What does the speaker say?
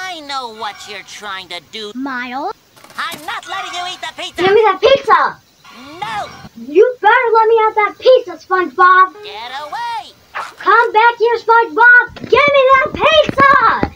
I know what you're trying to do. Miles? I'm not letting you eat the pizza! Give me that pizza! No! You better let me have that pizza, Spongebob! Get away! Come back here, Spongebob! Give me that pizza!